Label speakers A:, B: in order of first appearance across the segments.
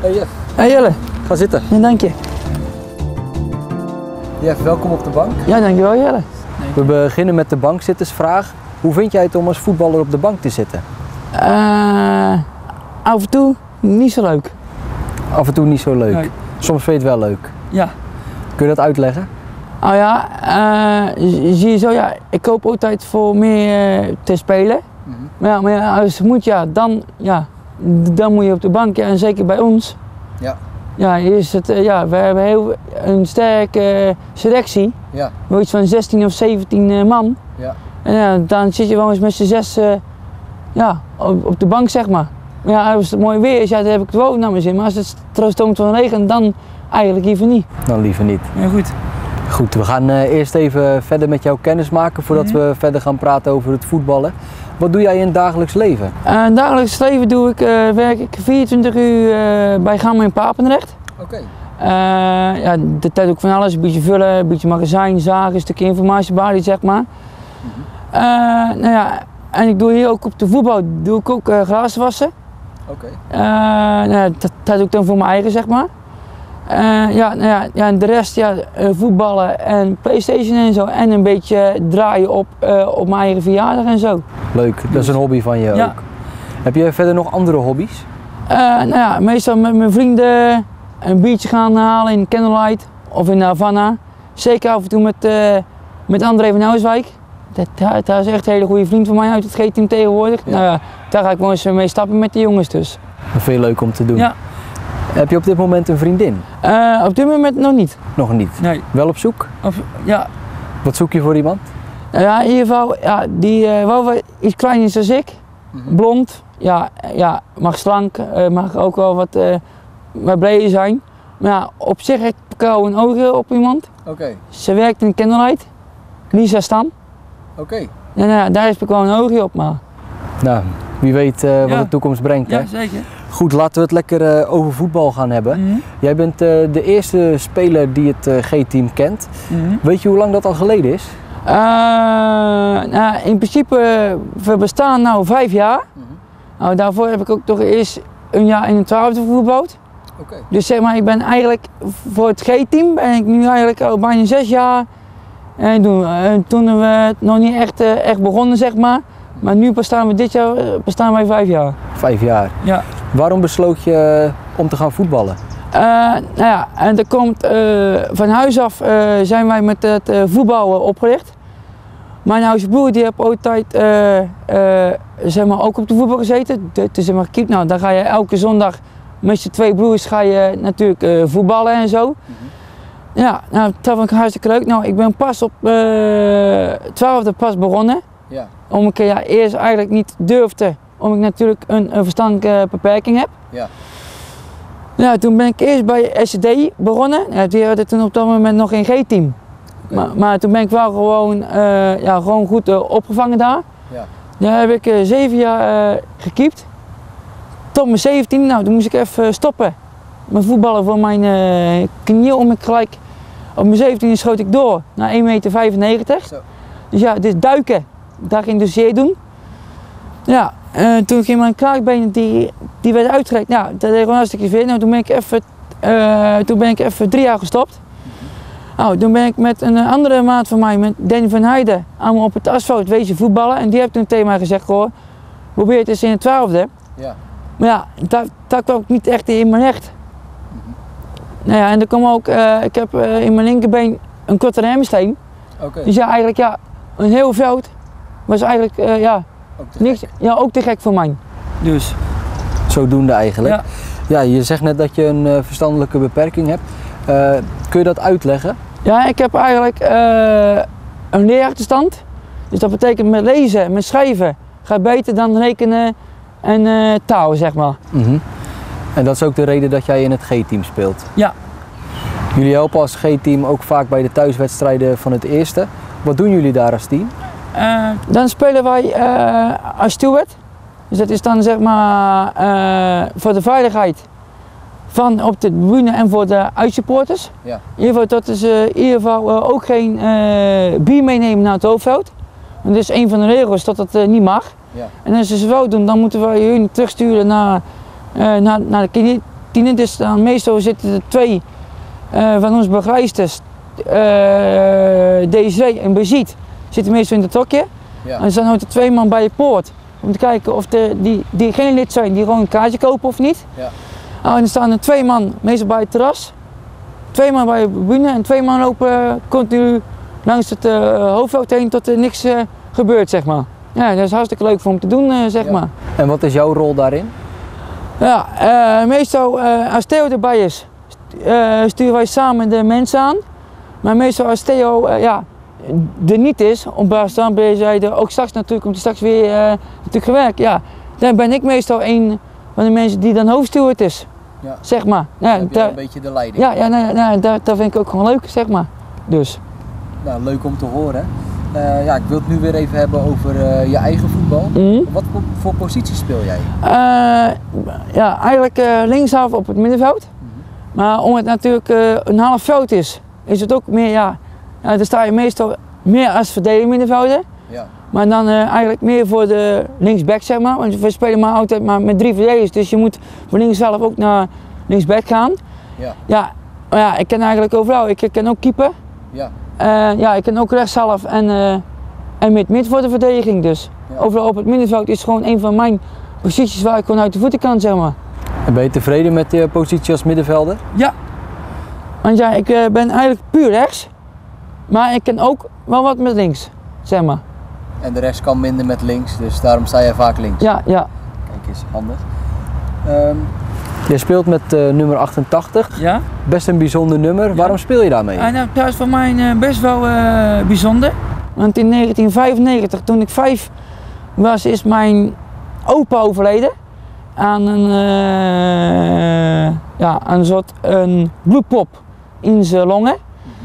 A: Hey Jeff.
B: Hey Jelle.
A: Ga zitten.
B: Ja, dank je.
A: Jeff, welkom op de bank.
B: Ja, dankjewel Jelle.
A: We beginnen met de bankzittersvraag. Hoe vind jij het om als voetballer op de bank te zitten?
B: Af en toe niet zo leuk.
A: Af en toe niet zo leuk.
B: Nee.
A: Soms vind je het wel leuk.
B: Ja.
A: Kun je dat uitleggen?
B: Nou ja, zie je zo, ja, ik koop altijd voor meer te spelen. Maar ja, als het moet, dan moet je op de bank. Ja, en zeker bij ons.
A: Ja.
B: Ja, is het, we hebben een sterke selectie.
A: Ja.
B: Iets van 16 of 17 man.
A: Ja.
B: En ja, dan zit je wel eens met z'n 6 op de bank, zeg maar. Maar ja, als het mooi weer is, dan heb ik het wel naar mijn zin. Maar als het stroomt van regen, dan eigenlijk liever niet.
A: Dan liever niet.
B: Ja, goed.
A: Goed, we gaan eerst even verder met jou kennis maken voordat we verder gaan praten over het voetballen. Wat doe jij in het dagelijks leven?
B: In het dagelijks leven werk ik 24 uur bij Gamma in Papendrecht.
A: Oké.
B: De tijd doe ik van alles, een beetje vullen, een beetje magazijn, zagen, een stukje informatiebalie, zeg maar. En ik doe hier ook op de voetbal, doe ik ook glazen wassen.
A: Oké.
B: Dat doe ik dan voor mijn eigen, zeg maar. En de rest, voetballen en PlayStation en zo. En een beetje draaien op mijn eigen verjaardag en zo.
A: Leuk, dat is een hobby van je ook. Heb je verder nog andere hobby's?
B: Meestal met mijn vrienden een biertje gaan halen in Candlelight of in Havana. Zeker af en toe met André van Ouwswijk. Dat is echt een hele goede vriend van mij uit het G-team tegenwoordig.
A: Ja.
B: Daar ga ik wel eens mee stappen met de jongens dus.
A: Dat vind je leuk om te doen.
B: Ja.
A: Heb je op dit moment een vriendin?
B: Op dit moment nog niet.
A: Nog niet?
B: Nee.
A: Wel op zoek?
B: Ja.
A: Wat zoek je voor iemand?
B: Ja, in ieder geval, die wel iets kleiner is dan ik. Blond, mag slank, mag ook wel wat breder zijn. Maar ja, op zich heb ik wel een oog op iemand.
A: Oké.
B: Ze werkt in Candlelight, Lisa Stam.
A: Oké.
B: Ja, daar heb ik wel een oogje op, maar.
A: Nou, wie weet wat de toekomst brengt, hè?
B: Ja, zeker.
A: Goed, laten we het lekker over voetbal gaan hebben. Jij bent de eerste speler die het G-team kent. Weet je hoe lang dat al geleden is?
B: In principe, we bestaan nu 5 jaar. Nou, daarvoor heb ik ook toch eerst een jaar in een 12e voetbald.
A: Oké.
B: Dus zeg maar, ik ben eigenlijk voor het G-team ben ik nu eigenlijk al bijna 6 jaar. En toen we het nog niet echt begonnen, zeg maar. Maar nu dit jaar bestaan wij 5 jaar.
A: 5 jaar?
B: Ja.
A: Waarom besloot je om te gaan voetballen?
B: En er komt van huis af zijn wij met het voetbal opgericht. Mijn oudste broer die heeft altijd zeg maar, ook op de voetbal gezeten. Dus zeg maar, nou, dan ga je elke zondag met je 2 broers ga je natuurlijk voetballen en zo. Ja, nou, dat vond ik hartstikke leuk. Nou, ik ben pas op 12e pas begonnen.
A: Ja.
B: Omdat ik eerst eigenlijk niet durfde, omdat ik natuurlijk een verstandelijke beperking heb.
A: Ja.
B: Ja, toen ben ik eerst bij SCD begonnen. Ja, die hadden toen op dat moment nog geen G-team. Maar toen ben ik wel gewoon goed opgevangen daar.
A: Ja.
B: Daar heb ik 7 jaar gekiept. Tot mijn 17, nou toen moest ik even stoppen met voetballen voor mijn knieën. Om ik gelijk op mijn 17 schoot ik door naar 1,95 meter.
A: Zo.
B: Dus ja, dit duiken, daar ging ik dus zeer doen. Ja, toen ging mijn kraakbeen, die werd uitgerekt. Nou, dat deed gewoon hartstikke veel. Nou, toen ben ik even 3 jaar gestopt. Nou, toen ben ik met een andere maat van mij, met Danny van Heijden, allemaal op het asfalt wezen voetballen. En die heeft toen tegen mij gezegd, hoor, probeer het eens in het 12e.
A: Ja.
B: Maar ja, dat kwam ik niet echt in mijn recht. Nou ja, en er kwam ook, ik heb in mijn linkerbeen een kortere hamstring.
A: Oké.
B: Dus ja, eigenlijk een heel veld was eigenlijk ook te gek voor mij. Dus.
A: Zodoende eigenlijk.
B: Ja.
A: Ja, je zegt net dat je een verstandelijke beperking hebt. Kun je dat uitleggen?
B: Ja, ik heb eigenlijk een leerachterstand. Dus dat betekent met lezen, met schrijven gaat beter dan rekenen en taal, zeg maar.
A: En dat is ook de reden dat jij in het G-team speelt?
B: Ja.
A: Jullie helpen als G-team ook vaak bij de thuiswedstrijden van het eerste. Wat doen jullie daar als team?
B: Dan spelen wij als steward. Dus dat is dan zeg maar voor de veiligheid van op de tribune en voor de uitsupporters.
A: Ja.
B: In ieder geval dat ze in ieder geval ook geen bier meenemen naar het hoofdveld. Want dat is een van de regels dat dat niet mag.
A: Ja.
B: En als ze het wel doen, dan moeten we hun terugsturen naar de 10e, dus dan meestal zitten er 2 van onze begeleiders, Desiree en Brigitte, zitten meestal in het hokje.
A: Ja.
B: En er staan altijd 2 man bij je poort om te kijken of die geen lid zijn, die gewoon een kaartje kopen of niet.
A: Ja.
B: En er staan er 2 man meestal bij het terras, 2 man bij de bühne en 2 man lopen continu langs het hoofdveld heen tot er niks gebeurt, zeg maar. Ja, dat is hartstikke leuk voor om te doen, zeg maar.
A: En wat is jouw rol daarin?
B: Ja, meestal als Theo erbij is, sturen wij samen de mensen aan. Maar meestal als Theo er niet is, op basis van bezijde, ook straks natuurlijk, komt hij straks weer natuurlijk gewerkt. Ja, dan ben ik meestal een van de mensen die dan hoofdsteward is, zeg maar. Ja,
A: heb je een beetje de leiding.
B: Ja, dat vind ik ook gewoon leuk, zeg maar. Dus.
A: Nou, leuk om te horen. Ik wil het nu weer even hebben over je eigen voetbal. Wat voor positie speel jij?
B: Eigenlijk linkshalf op het middenveld. Maar omdat het natuurlijk een half veld is het ook meer, dan sta je meestal meer als verdedigend middenvelder.
A: Ja.
B: Maar dan eigenlijk meer voor de linksback, zeg maar. Want we spelen maar altijd maar met 3 verdedigers, dus je moet voor linkshalf ook naar linksback gaan. Ja, ik ken eigenlijk overal. Ik ken ook keeper. Ja. Ik ken ook rechtshalf en mid voor de verdediging. Dus overal op het middenveld is gewoon een van mijn posities waar ik gewoon uit de voeten kan, zeg maar.
A: En ben je tevreden met je positie als middenvelder?
B: Ja. Want ik ben eigenlijk puur rechts, maar ik ken ook wel wat met links, zeg maar.
A: En de rest kan minder met links, dus daarom sta jij vaak links?
B: Ja.
A: Kijk eens, handig. Je speelt met nummer 88.
B: Ja.
A: Best een bijzonder nummer. Ja. Waarom speel je daarmee?
B: Dat is voor mij best wel bijzonder. Want in 1995, toen ik 5 was, is mijn opa overleden. Aan een soort bloedpop in zijn longen.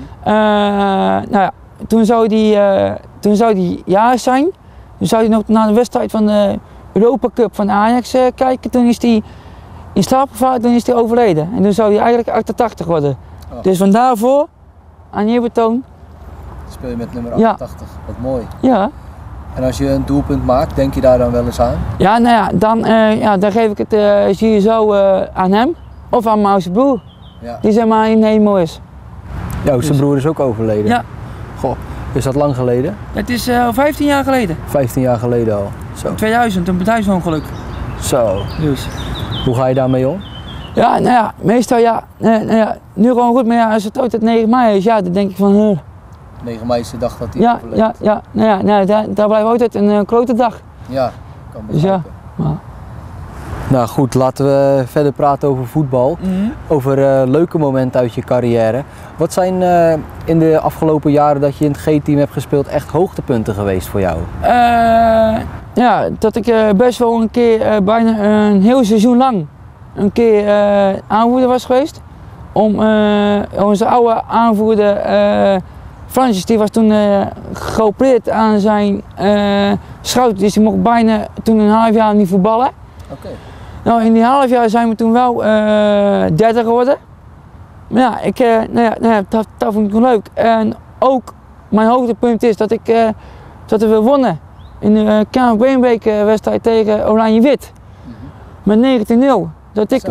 B: Toen zou die jarig zijn. Toen zou hij nog naar de wedstrijd van de Europa Cup van Ajax kijken. Toen is hij in slaap gevallen, toen is hij overleden. En toen zou hij eigenlijk 88 worden. Oh. Dus van daarvoor, aan je betoon.
A: Speel je met nummer 88, wat mooi.
B: Ja.
A: En als je een doelpunt maakt, denk je daar dan wel eens aan?
B: Ja, dan geef ik het sowieso aan hem. Of aan mijn oudste broer, die zeg maar in de hemel is.
A: Jouw oudste broer is ook overleden?
B: Ja.
A: Goh, is dat lang geleden?
B: Het is 15 jaar geleden.
A: 15 jaar geleden al? Zo.
B: In 2000, een bedrijfsongeluk.
A: Zo.
B: Dus.
A: Hoe ga je daarmee om?
B: Ja, meestal nu gewoon goed, maar als het ooit het 9 mei is, dan denk ik van...
A: 9 mei is de dag dat hij overleed.
B: Daar blijft altijd een klote dag.
A: Ja, kan begrijpen.
B: Dus ja.
A: Nou goed, laten we verder praten over voetbal. Over leuke momenten uit je carrière. Wat zijn in de afgelopen jaren dat je in het G-team hebt gespeeld echt hoogtepunten geweest voor jou? Dat ik best wel een keer, bijna een heel seizoen lang, een keer aanvoerder was geweest. Om onze oude aanvoerder Francis, die was toen geopereerd aan zijn schouder, dus die mocht bijna toen een half jaar niet voetballen. Okay.
B: Nou, in die half jaar zijn we toen wel derde geworden. Maar dat vond ik wel leuk. En ook mijn hoogtepunt is dat dat we wonnen in de KNVB wedstrijd tegen Oranje Wit. Met 19-0. Dat ik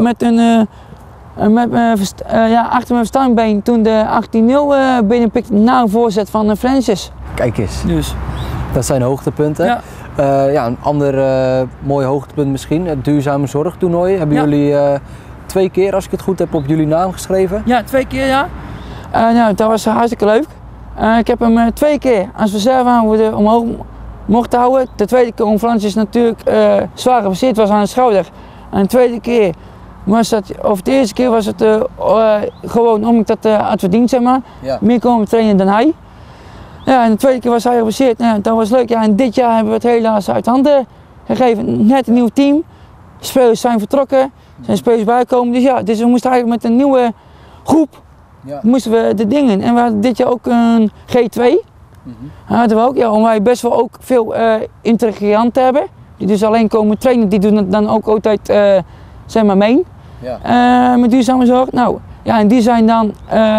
B: achter mijn verstandbeen toen de 18-0 binnenpikte na een voorzet van Francis.
A: Kijk eens.
B: Dus.
A: Dat zijn hoogtepunten. Ja. Een ander mooi hoogtepunt misschien, het duurzame zorgtoernooi. Hebben jullie 2 keer, als ik het goed heb, op jullie naam geschreven? Ja,
B: 2 keer ja. Dat was hartstikke leuk. Ik heb hem 2 keer als reserveaanvoerder omhoog mochten houden. De tweede keer om Francis natuurlijk zwaar geblesseerd was aan de schouder. En de tweede keer was dat, of de eerste keer was het gewoon omdat ik dat had verdiend, zeg maar. Ja. Meer komen trainen dan hij. Ja, en de tweede keer was hij geblesseerd. Dat was leuk. Ja, en dit jaar hebben we het helaas uit handen gegeven. Net een nieuw team. Spelers zijn vertrokken. Er zijn spelers bijgekomen. Dus we moesten eigenlijk met een nieuwe groep moesten we de dingen. En we hadden dit jaar ook een G2. Hadden we ook, omdat wij best wel ook veel intriganten hebben. Die dus alleen komen trainen. Die doen het dan ook altijd zeg maar mee. Met duurzame zorg. Nou, ja, en die zijn dan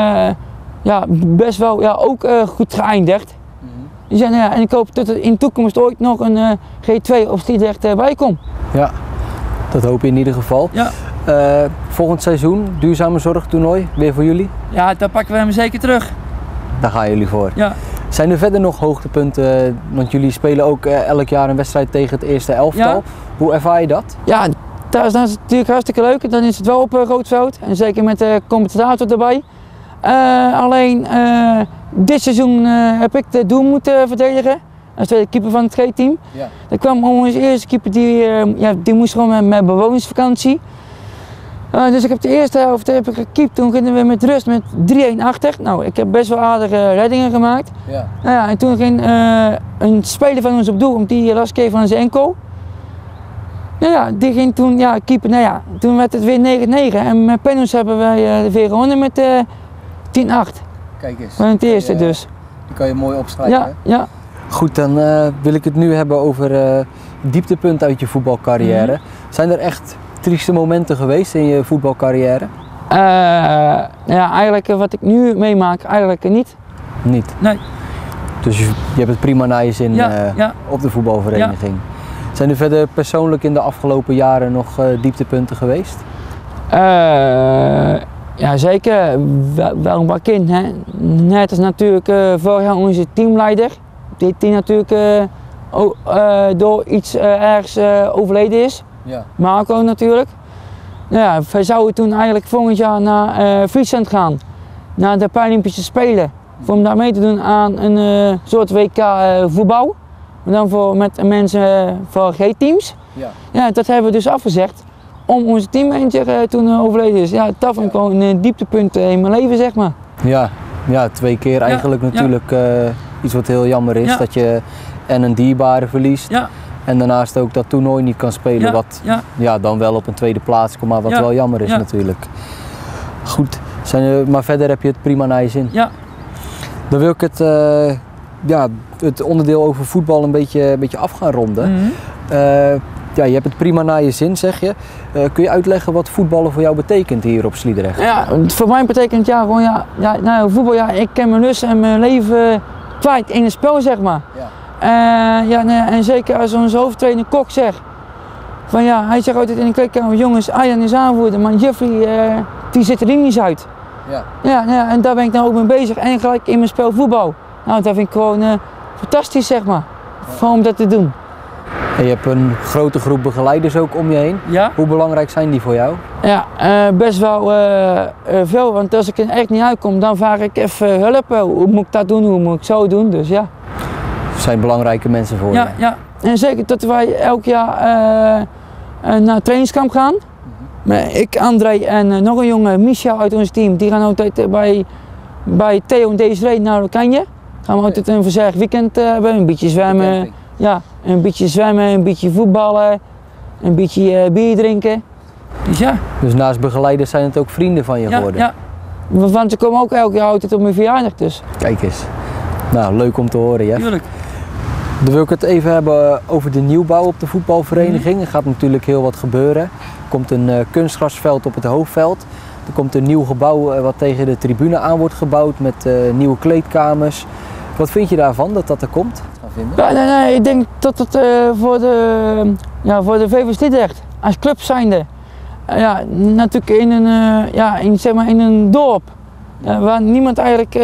B: best wel ook goed geëindigd. Dus en ik hoop dat er in de toekomst ooit nog een G2 of Sliedrecht bij komt.
A: Ja, dat hoop je in ieder geval.
B: Ja.
A: Volgend seizoen, duurzame zorgtoernooi, weer voor jullie?
B: Ja, daar pakken we hem zeker terug.
A: Daar gaan jullie voor.
B: Ja.
A: Zijn er verder nog hoogtepunten? Want jullie spelen ook elk jaar een wedstrijd tegen het eerste elftal.
B: Ja.
A: Hoe ervaar je dat?
B: Ja, dat is natuurlijk hartstikke leuk. Dan is het wel op Rootveld en zeker met de commentator erbij. Alleen dit seizoen heb ik de doel moeten verdedigen als tweede keeper van het G-team.
A: Ja.
B: Er kwam onze eerste keeper, die moest gewoon met bewonersvakantie. Dus ik heb de eerste helft gekiept, toen gingen we met rust met 3-1 achter. Nou, ik heb best wel aardige reddingen gemaakt.
A: Ja.
B: Nou ja, en toen ging een speler van ons op doel, omdat die last kreeg van zijn enkel. Nou ja, die ging toen keeper. Nou ja, toen werd het weer 9-9 en met penalties hebben wij weer gewonnen met 10-8.
A: Kijk eens.
B: Van het eerste dus.
A: Die kan je mooi opschrijven.
B: Ja, ja.
A: Goed, dan wil ik het nu hebben over dieptepunten uit je voetbalcarrière. Zijn er echt trieste momenten geweest in je voetbalcarrière?
B: Ja, eigenlijk wat ik nu meemaak, eigenlijk niet.
A: Niet?
B: Nee.
A: Dus je hebt het prima naar je zin op de voetbalvereniging. Ja. Zijn er verder persoonlijk in de afgelopen jaren nog dieptepunten geweest?
B: Ja, zeker. Wel een paar kind. Hè. Net als natuurlijk vorig jaar onze teamleider. Die natuurlijk door iets ergens overleden is.
A: Ja.
B: Marco natuurlijk. Nou ja, wij zouden toen eigenlijk volgend jaar naar Friesland gaan. Naar de Paralympische Spelen. Om daar mee te doen aan een soort WK voetbal. Maar dan met mensen voor G-teams. Ja. Ja, dat hebben we dus afgezegd. Om onze teammanager toen overleden is. Ja, dat vond ik gewoon een dieptepunt in mijn leven, zeg maar.
A: Ja, ja, 2 keer eigenlijk natuurlijk iets wat heel jammer is. Ja. Dat je en een dierbare verliest. Ja. En daarnaast ook dat toernooi niet kan spelen. Wat dan wel op een tweede plaats komt, maar wat wel jammer is natuurlijk. Goed, maar verder heb je het prima naar je zin. Ja. Dan wil ik het onderdeel over voetbal een beetje af gaan ronden. Mm-hmm. Je hebt het prima naar je zin, zeg je. Kun je uitleggen wat voetballen voor jou betekent hier op Sliedrecht? Ja,
B: voor mij betekent voetbal, ik ken mijn lust en mijn leven kwijt in het spel, zeg maar. Ja. En zeker als onze hoofdtrainer Kok zegt, hij zegt altijd in de kleedkamer, jongens, Arjan is aanvoerder, maar Jeffrey die zit er niet uit. Ja, en daar ben ik nou ook mee bezig en gelijk in mijn spel voetbal. Nou, dat vind ik gewoon fantastisch, zeg maar, om dat te doen.
A: En je hebt een grote groep begeleiders ook om je heen. Ja. Hoe belangrijk zijn die voor jou?
B: Ja, best wel veel, want als ik er echt niet uitkom, dan vraag ik even hulp. Hoe moet ik dat doen, hoe moet ik zo doen, dus ja.
A: Zijn belangrijke mensen voor je?
B: Ja, en zeker dat wij elk jaar naar trainingskamp gaan. Ik, André en nog een jongen, Michel uit ons team, die gaan altijd bij Theo en Desiree naar Oranje. Gaan we altijd een verzorgd weekend hebben, een beetje zwemmen. Ja, een beetje zwemmen, een beetje voetballen, een beetje bier drinken. Dus ja.
A: Dus naast begeleiders zijn het ook vrienden van je geworden?
B: Ja. Want ze komen ook elk jaar altijd op mijn verjaardag dus.
A: Kijk eens. Nou, leuk om te horen, Jeff.
B: Tuurlijk.
A: Dan wil ik het even hebben over de nieuwbouw op de voetbalvereniging. Er gaat natuurlijk heel wat gebeuren. Er komt een kunstgrasveld op het hoofdveld. Er komt een nieuw gebouw wat tegen de tribune aan wordt gebouwd met nieuwe kleedkamers. Wat vind je daarvan dat er komt?
B: Nee, ik denk dat het voor de VV Sliedrecht als club zijnde, natuurlijk in een dorp waar niemand eigenlijk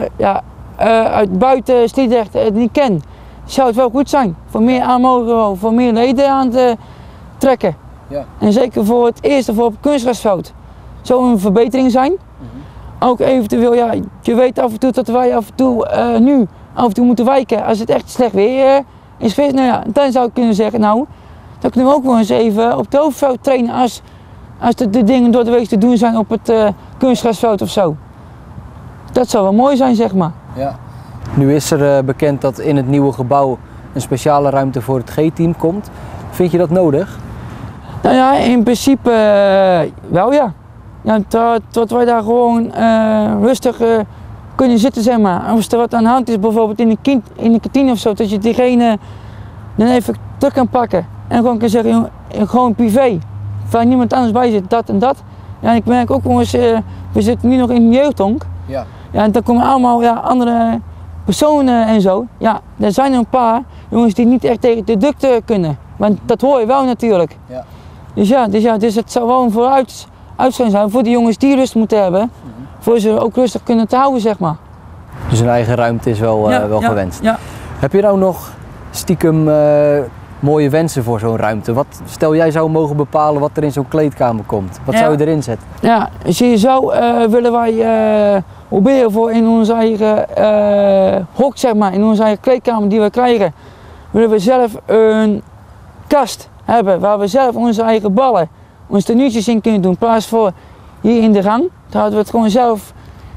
B: uit buiten Sliedrecht het niet kent, zou het wel goed zijn voor meer aanmogen, voor meer leden aan te trekken. Ja. En zeker voor het eerste, voor het kunstgrasveld, zou een verbetering zijn. Ook eventueel, je weet af en toe dat wij af en toe moeten wijken als het echt slecht weer is geweest. Nou ja, dan zou ik kunnen zeggen, dan kunnen we ook wel eens even op het hoofdveld trainen als de dingen door de week te doen zijn op het kunstgrasveld of zo. Dat zou wel mooi zijn, zeg maar.
A: Ja. Nu is er bekend dat in het nieuwe gebouw een speciale ruimte voor het G-team komt. Vind je dat nodig?
B: Nou ja, in principe wel ja. Tot wij daar gewoon rustig kunnen zitten, zeg maar. Als er wat aan de hand is, bijvoorbeeld in de kantine of zo, dat je diegene dan even terug kan pakken. En gewoon kan zeggen, gewoon privé. Waar niemand anders bij zit, dat en dat. Ja, en ik merk ook jongens, we zitten nu nog in de jeugdhonk. Ja. Ja, en dan komen allemaal andere personen en zo. Ja, er zijn er een paar jongens die niet echt tegen de ducten kunnen. Want dat hoor je wel natuurlijk. Ja. Dus het zou wel een vooruitgang zijn voor de jongens die rust moeten hebben. Voor ze ook rustig kunnen te houden, zeg maar.
A: Dus een eigen ruimte is wel gewenst.
B: Ja.
A: Heb je nou nog stiekem mooie wensen voor zo'n ruimte? Stel jij zou mogen bepalen wat er in zo'n kleedkamer komt. Wat zou je erin zetten?
B: Ja, sowieso willen wij proberen voor in onze eigen hok, zeg maar, in onze eigen kleedkamer die we krijgen, willen we zelf een kast hebben waar we zelf onze eigen ballen, onze tenuutjes in kunnen doen. In plaats voor hier in de gang, daar hadden we het gewoon zelf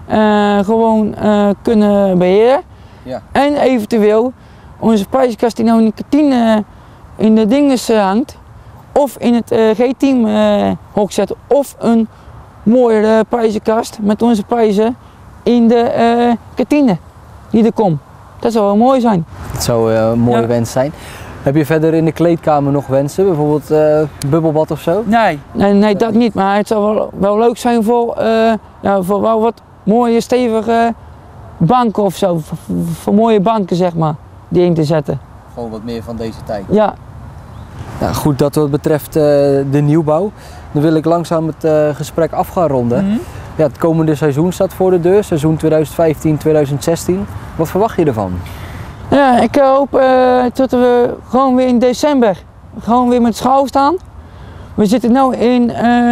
B: kunnen beheren. Ja. En eventueel onze prijzenkast die nou in de kantine in de dinges hangt, of in het G-team hok zetten, of een mooie prijzenkast met onze prijzen in de kantine die er komt. Dat zou wel mooi zijn.
A: Dat zou een mooie wens zijn. Heb je verder in de kleedkamer nog wensen, bijvoorbeeld bubbelbad of zo?
B: Nee, dat niet, maar het zou wel leuk zijn voor wel wat mooie stevige banken of zo, voor mooie banken zeg maar, die in te zetten.
A: Gewoon wat meer van deze tijd.
B: Ja.
A: Nou, goed, dat wat betreft de nieuwbouw, dan wil ik langzaam het gesprek af gaan ronden. Ja, het komende seizoen staat voor de deur, seizoen 2015-2016. Wat verwacht je ervan?
B: Ja, ik hoop dat we gewoon weer in december gewoon weer met schouw staan. We zitten nu in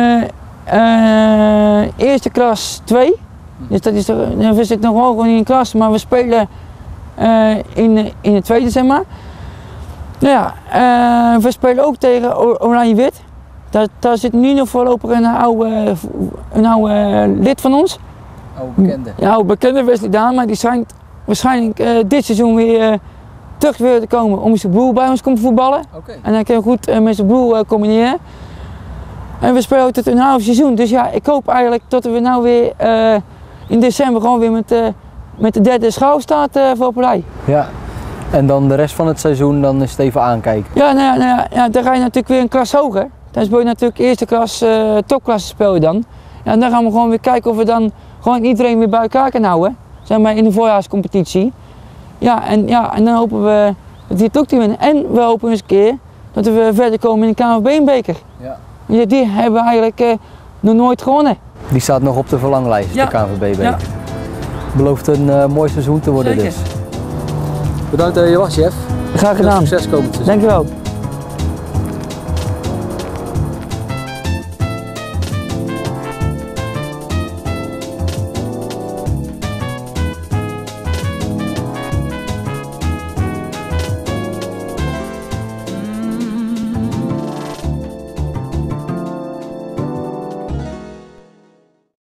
B: eerste klas 2. Dus dat is we zitten nog wel gewoon in een klas, maar we spelen in de tweede, zeg maar. Nou ja, we spelen ook tegen Oranje-Wit. Daar zit nu nog voorlopig een oude lid van ons.
A: Oude bekende?
B: Ja, oude bekende Wesley Daan, maar die schijnt waarschijnlijk dit seizoen weer terug te komen om zijn broer bij ons te voetballen.
A: Okay. En
B: hij kan goed met zijn broer combineren. En we spelen ook tot een half seizoen, dus ja, ik hoop eigenlijk dat we nou weer in december gewoon weer met de derde schouw staat voor op rij.
A: Ja, en dan de rest van het seizoen dan is het even aankijken.
B: Ja, dan ga je natuurlijk weer een klas hoger. Dan speel je natuurlijk eerste klas, topklasse speel je dan. Ja, en dan gaan we gewoon weer kijken of we dan gewoon iedereen weer bij elkaar kunnen houden. Zeg maar in de voorjaarscompetitie. En dan hopen we dat we het ook te winnen. En we hopen eens een keer dat we verder komen in de KNVB-beker. Ja. Die hebben we eigenlijk nog nooit gewonnen.
A: Die staat nog op de verlanglijst, de KNVB-beker. Ja. Belooft een mooi seizoen te worden. Zeker. Dus. Bedankt dat je was, chef.
B: Graag gedaan.
A: Veel succes komend seizoen.
B: Dankjewel.